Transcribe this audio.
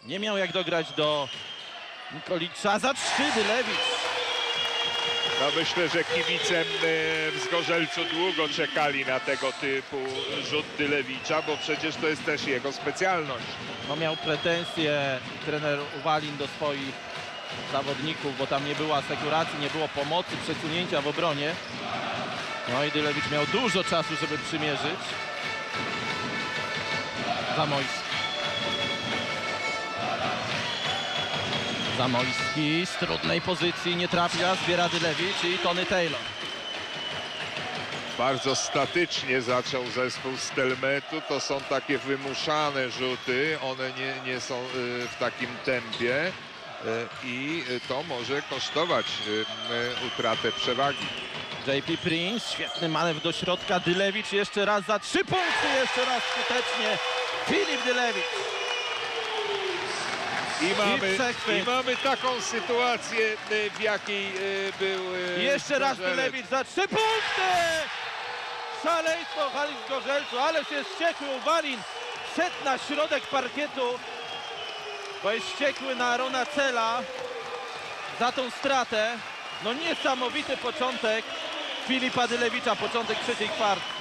Nie miał jak dograć do Nikolicza. Za 3 Dylewicz. No myślę, że kibice w Zgorzelcu długo czekali na tego typu rzut Dylewicza, bo przecież to jest też jego specjalność. No miał pretensje trener Uwalin do swoich zawodników, bo tam nie było asekuracji, nie było pomocy, przesunięcia w obronie. No i Dylewicz miał dużo czasu, żeby przymierzyć. Zamojski. Zamojski z trudnej pozycji nie trafia, zbiera Dylewicz i Tony Taylor. Bardzo statycznie zaczął zespół Stelmetu. To są takie wymuszane rzuty. One nie są w takim tempie i to może kosztować utratę przewagi. JP Prince, świetny manewr do środka. Dylewicz jeszcze raz za 3 punkty, jeszcze raz skutecznie. Filip Dylewicz. I mamy taką sytuację, w jakiej był... Jeszcze raz Zgorzelec. Dylewicz za 3 punkty! Szaleństwo hali w Zgorzelcu, ale się wściekły Uwalin. Szedł na środek parkietu, bo jest wściekły na Arona Cela za tą stratę. No niesamowity początek Filipa Dylewicza, początek trzeciej kwarty.